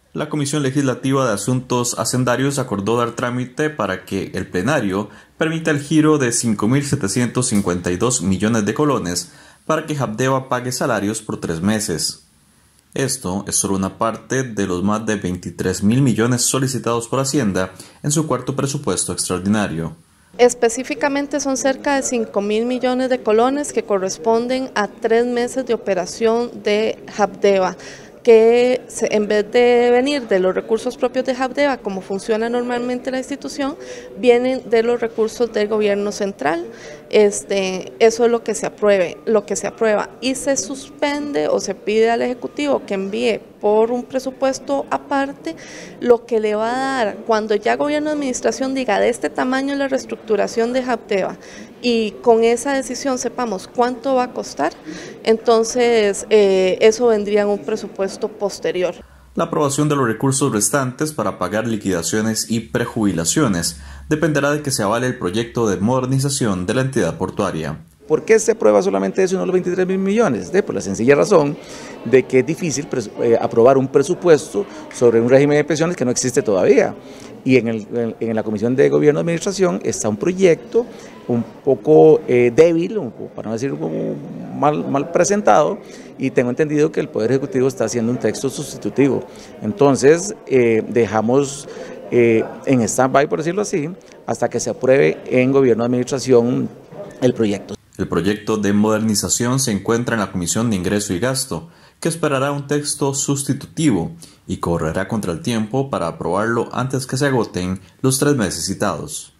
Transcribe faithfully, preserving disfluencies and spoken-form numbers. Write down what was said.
La Comisión Legislativa de Asuntos Hacendarios acordó dar trámite para que el plenario permita el giro de cinco mil setecientos cincuenta y dos millones de colones para que Habdeba pague salarios por tres meses. Esto es solo una parte de los más de veintitrés mil millones solicitados por Hacienda en su cuarto presupuesto extraordinario. Específicamente son cerca de cinco mil millones de colones que corresponden a tres meses de operación de Habdeba, que en vez de venir de los recursos propios de Habdeba, como funciona normalmente la institución, vienen de los recursos del gobierno central. Este, eso es lo que se apruebe, lo que se aprueba y se suspende o se pide al Ejecutivo que envíe por un presupuesto aparte lo que le va a dar cuando ya gobierno de administración diga de este tamaño la reestructuración de Habdeba y con esa decisión sepamos cuánto va a costar, entonces eh, eso vendría en un presupuesto posterior. La aprobación de los recursos restantes para pagar liquidaciones y prejubilaciones dependerá de que se avale el proyecto de modernización de la entidad portuaria. ¿Por qué se aprueba solamente eso y no los veintitrés mil millones? De, por la sencilla razón de que es difícil eh, aprobar un presupuesto sobre un régimen de pensiones que no existe todavía. Y en, el, en, en la Comisión de Gobierno de Administración está un proyecto un poco eh, débil, un poco, para no decir mal, mal presentado, y tengo entendido que el Poder Ejecutivo está haciendo un texto sustitutivo. Entonces eh, dejamos eh, en stand-by, por decirlo así, hasta que se apruebe en Gobierno de Administración el proyecto. El proyecto de modernización se encuentra en la Comisión de Ingreso y Gasto, que esperará un texto sustitutivo y correrá contra el tiempo para aprobarlo antes que se agoten los tres meses citados.